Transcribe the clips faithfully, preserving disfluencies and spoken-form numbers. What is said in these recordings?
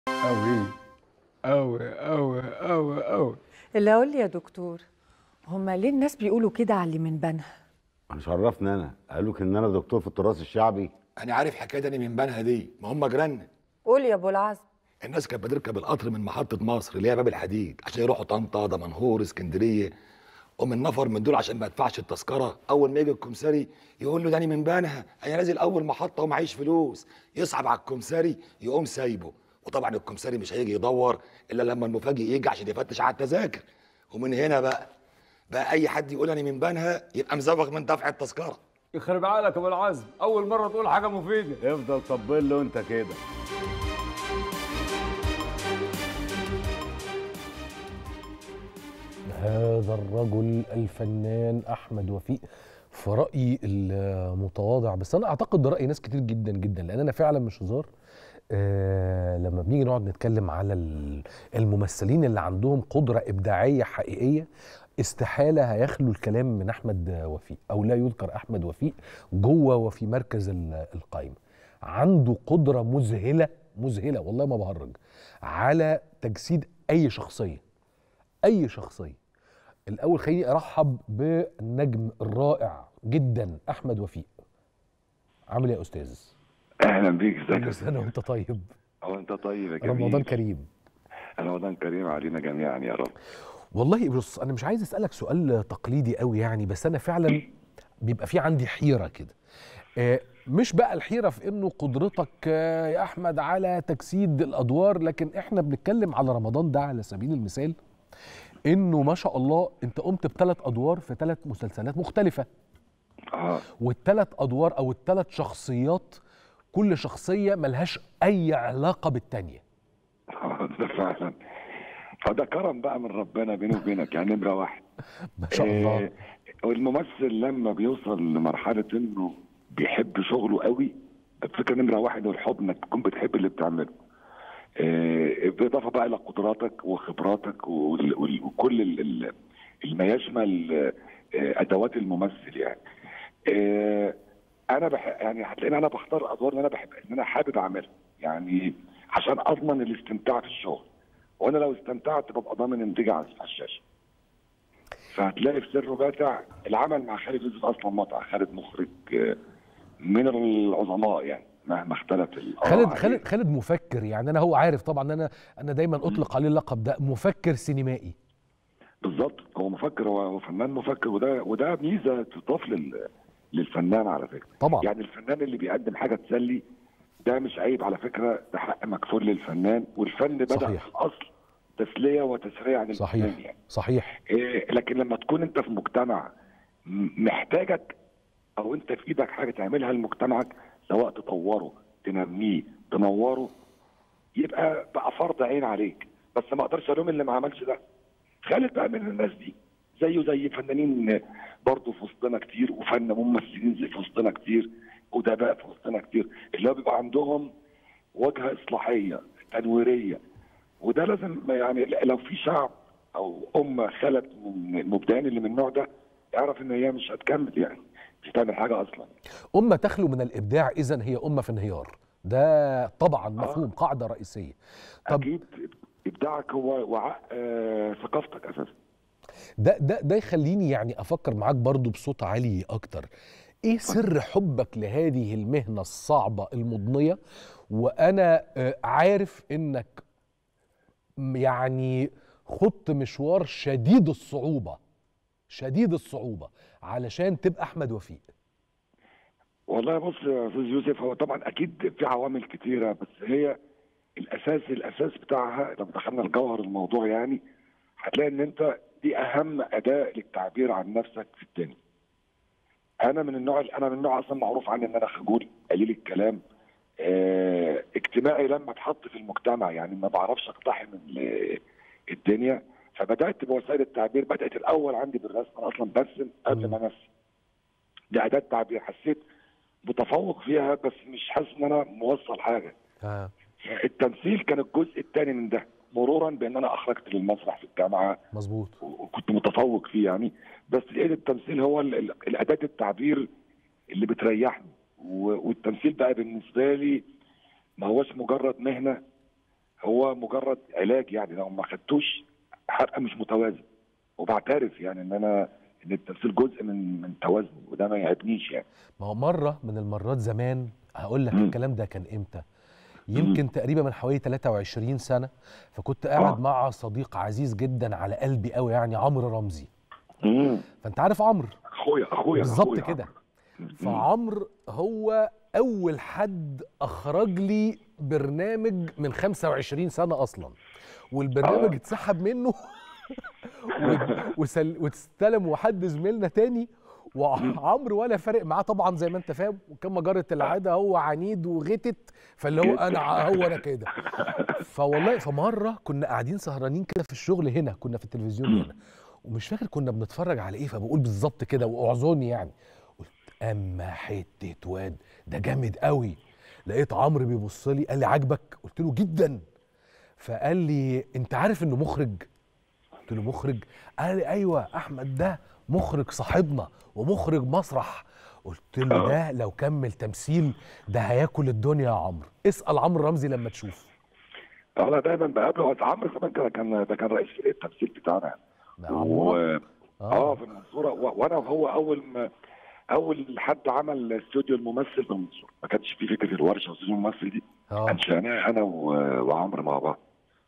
أوي أوي أوي أوي أوي. اللي اقول لي يا دكتور، هما ليه الناس بيقولوا كده على اللي من بنها؟ مش عرفني انا، قالوا لك ان انا دكتور في التراث الشعبي. انا عارف حكايه اني من بنها دي، ما هم جيراننا. قول يا ابو العزم. الناس كانت بتركب القطر من محطه مصر اللي هي باب الحديد عشان يروحوا طنطا، دمنهور، اسكندريه. ومن نفر من دول عشان ما يدفعش التذكره، اول ما يجي الكمساري يقول له داني من بنها، انا نازل اول محطه ومعيش فلوس، يصعب على الكمساري يقوم سايبه. وطبعا الكمساري مش هيجي يدور الا لما المفاجئ يجي عشان يفتش على التذاكر. ومن هنا بقى بقى اي حد يقول انا من بنها يبقى مزوغ من دفع التذكره. يخرب عقلك يا ابو العزم، أول مرة تقول حاجة مفيدة. افضل طبل له انت كده. هذا الرجل الفنان أحمد وفيق في رأيي المتواضع، بس أنا أعتقد ده رأي ناس كتير جدا جدا، لأن أنا فعلا مش هزار. آه لما بنيجي نقعد نتكلم على الممثلين اللي عندهم قدرة إبداعية حقيقية، استحالة هيخلو الكلام من أحمد وفيق، أو لا يذكر أحمد وفيق جوه وفي مركز القائمة. عنده قدرة مذهلة مذهلة والله ما بهرج على تجسيد أي شخصية، أي شخصية. الأول خليني أرحب بالنجم الرائع جدا أحمد وفيق. عامل إيه يا أستاذ؟ اهلا بيك، ازيك؟ كل سنة وأنت طيب. هو انت طيب يا جميل. رمضان كريم. رمضان كريم علينا جميعا يا رب. والله بص، أنا مش عايز أسألك سؤال تقليدي قوي يعني، بس أنا فعلا بيبقى في عندي حيرة كده. آه مش بقى الحيرة في إنه قدرتك آه يا أحمد على تجسيد الأدوار، لكن إحنا بنتكلم على رمضان ده على سبيل المثال، إنه ما شاء الله أنت قمت بثلاث أدوار في ثلاث مسلسلات مختلفة. اه والثلاث أدوار أو الثلاث شخصيات كل شخصية ملهاش أي علاقة بالتانية. آه، ده فعلا. فده كرم بقى من ربنا بيني وبينك، يعني نمرة واحد. ما شاء الله. آه والممثل لما بيوصل لمرحلة انه بيحب شغله قوي، الفكرة نمرة واحد هو الحب، انك تكون بتحب اللي بتعمله. آه بالاضافة بقى الى قدراتك وخبراتك وال- وال- وكل ال- ال- ما يشمل آه ادوات الممثل يعني. آه انا بح... يعني هتلاقيني انا بختار ادوار اللي انا بحب، اللي انا حابب اعملها، يعني عشان اضمن الاستمتاع في الشغل. وانا لو استمتعت ببقى ضامن انتاجي على الشاشه. فهتلاقي في سر باتع العمل مع خالد يوسف اصلا متعه، خالد مخرج آه، من العظماء يعني مهما اختلف الآراء خالد عليه. خالد خالد مفكر، يعني انا هو عارف طبعا، انا انا دايما اطلق عليه اللقب ده، مفكر سينمائي. بالظبط، هو مفكر، هو هو فنان مفكر، وده وده ميزه تضاف لل للفنان على فكره. طبعا. يعني الفنان اللي بيقدم حاجه تسلي ده مش عيب على فكره، ده حق مكفول للفنان، والفن بدا صحيح. في الاصل تسليه وتسريع عن الفنان صحيح يعني. صحيح. إيه لكن لما تكون انت في مجتمع م- محتاجك، او انت في ايدك حاجه تعملها لمجتمعك، سواء تطوره، تنميه، تنوره، يبقى بقى فرض عين عليك. بس ما اقدرش الوم اللي ما عملش ده. خالد بقى من الناس دي، زيه زي فنانين برضه في وسطنا كتير، وفن ممثلين زي في وسطنا كتير، ادباء في وسطنا كتير، اللي هو بيبقى عندهم وجهه اصلاحيه تنويريه. وده لازم يعني، لو في شعب او امه خلت من المبدعين اللي من النوع ده، اعرف ان هي مش هتكمل، يعني مش هتعمل حاجه اصلا. أمة تخلو من الإبداع إذن هي أمة في انهيار، ده طبعا مفهوم، آه. قاعدة رئيسية. طب اكيد ابداعك هو وعاء آه ثقافتك اساسا. ده ده ده يخليني يعني أفكر معاك برضو بصوت عالي أكتر. إيه سر حبك لهذه المهنة الصعبة المضنية؟ وأنا آه، عارف إنك م- يعني خضت مشوار شديد الصعوبة، شديد الصعوبة علشان تبقى أحمد وفيق. والله بص يا استاذ يوسف، هو طبعا اكيد في عوامل كتيره، بس هي الاساس الاساس بتاعها لو دخلنا لجوهر الموضوع يعني، هتلاقي ان انت دي اهم اداه للتعبير عن نفسك في الدنيا. انا من النوع انا من النوع اصلا معروف عني ان انا خجول قليل الكلام، اه اجتماعي لما اتحط في المجتمع، يعني ما بعرفش اقتحم ال- الدنيا. فبدات بوسائل التعبير، بدات الاول عندي بالرسم، انا اصلا برسم قبل ما امثل. دي اداه تعبير حسيت متفوق فيها، بس مش حاسس ان انا موصل حاجه. آه. التمثيل كان الجزء الثاني من ده، مرورا بان انا اخرجت للمسرح في الجامعه مظبوط. وكنت متفوق فيه يعني. بس لقيت التمثيل هو ال- ال- الاداه التعبير اللي بتريحني. و- والتمثيل بقى بالنسبه لي ما هوش مجرد مهنه، هو مجرد علاج يعني، لو ما خدتوش هبقى مش متوازن. وبعترف يعني ان انا ان التمثيل جزء من من توازني، وده ما يعبنيش يعني. ما هو مره من المرات زمان، هقول لك مم. الكلام ده كان امتى، يمكن تقريبا من حوالي ثلاثة وعشرين سنه. فكنت قاعد آه. مع صديق عزيز جدا على قلبي قوي، يعني عمرو رمزي. امم فانت عارف عمرو اخويا اخويا بالظبط أخويا. كده. مم. فعمرو هو اول حد اخرج لي برنامج من خمسة وعشرين سنه اصلا، والبرنامج آه. اتسحب منه و- وسل- واستلم وحد زميلنا تاني. وعمرو ولا فارق معاه طبعا زي ما انت فاهم، وكما جرت العاده هو عنيد وغتت، فاللي هو انا ع- هو انا كده. فوالله فمره كنا قاعدين سهرانين كده في الشغل هنا، كنا في التلفزيون هنا، ومش فاكر كنا بنتفرج على ايه، فبقول بالظبط كده واعذرني يعني، قلت اما حته واد ده جامد قوي. لقيت عمرو بيبص لي قال لي عاجبك؟ قلت له جدا. فقال لي انت عارف انه مخرج؟ قلت له مخرج؟ قال لي ايوه احمد ده مخرج صاحبنا ومخرج مسرح. قلت له ده لو كمل تمثيل ده هياكل الدنيا يا عمرو. اسال عمرو رمزي لما تشوف. انا دايما بقابله. عمرو زمان كده كان ده كان رئيس فريق التمثيل بتاعنا. ده و... عمرو اه في المنصوره، و... وانا وهو اول ما اول حد عمل استوديو الممثل في المنصوره. ما كانش في فكره الورشه واستوديو الممثل دي، اه انشأناها انا و... وعمرو مع بعض.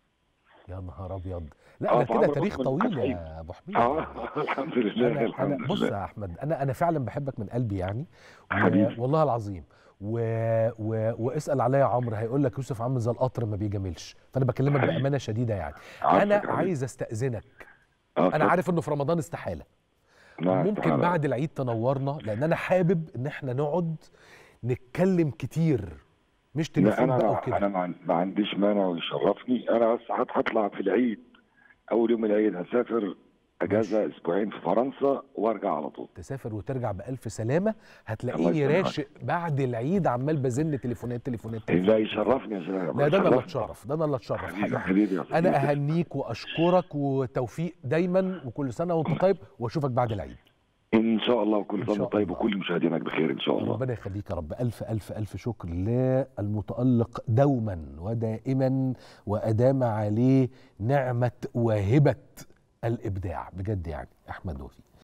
يا نهار ابيض. لا آه، ده كده فعمرو تاريخ بص من طويل التسعين. يا ابو حميد. اه الحمد لله انا انا الحمد بص لله يا احمد، انا انا فعلا بحبك من قلبي يعني، حبيبي. والله العظيم. و... و... واسال عليا يا عمرو هيقول لك يوسف عامل زي القطر ما بيجاملش. فانا بكلمك حبيبي. بامانه شديده يعني. عارفك انا حبيبي. عايز استاذنك، آه، انا اتفضل. عارف انه في رمضان استحاله، لا، ممكن استحالة. بعد العيد تنورنا، لان انا حابب ان احنا نقعد نتكلم كتير، مش لا تليفون انا بقى انا وكده. ما عن- ما عنديش مانع ويشرفني. انا بس هط- هطلع في العيد، اول يوم العيد هسافر اجازه اسبوعين في فرنسا وارجع على طول. تسافر وترجع بألف سلامة. الله هتلاقيني يسلمك. راشق بعد العيد عمال بزن تليفونات تليفونات لا تليفونات. يشرفني يا شباب. لا ده انا اللي يشرفني. اتشرف، ده انا اللي اتشرف حبيبي حقيقي. حبيبي يا انا صديقي. اهنيك واشكرك وتوفيق دايما، وكل سنه وانت طيب، واشوفك بعد العيد ان شاء الله، وكل إن سنه شاء طيب، الله. وكل مشاهدينك بخير ان شاء الله. ربنا يخليك يا رب. الف الف الف شكر للمتألق دوما ودائما، وادام عليه نعمه وهبه الابداع بجد يعني احمد وفيق.